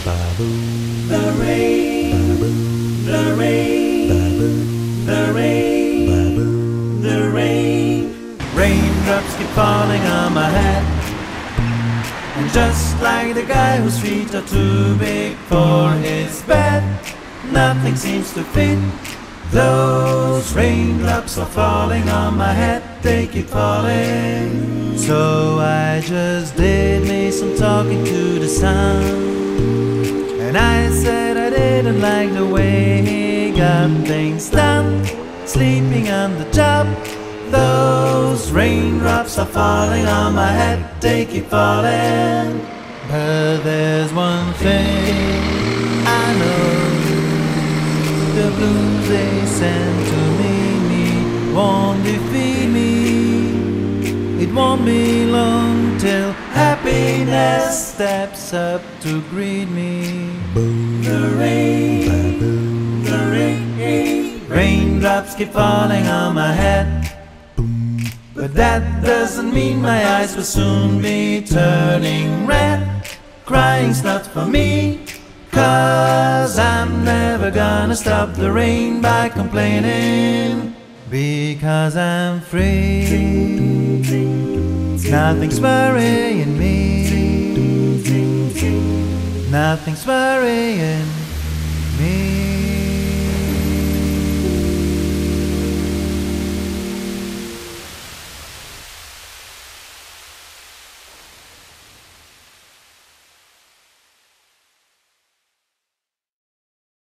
The rain, the rain, the rain, the rain. Raindrops keep falling on my head, and just like the guy whose feet are too big for his bed, nothing seems to fit. Those raindrops are falling on my head, they keep falling. So I just did me some talking to the sun, and I said I didn't like the way he got things done, sleeping on the job. Those raindrops are falling on my head, they keep falling. But there's one thing I know, the blues they send to me won't defeat me. It won't be long till happiness steps up to greet me. The rain, the rain, raindrops keep falling on my head, but that doesn't mean my eyes will soon be turning red. Crying's not for me, 'cause I'm never gonna stop the rain by complaining. Because I'm free, nothing's worrying me, nothing's worrying me.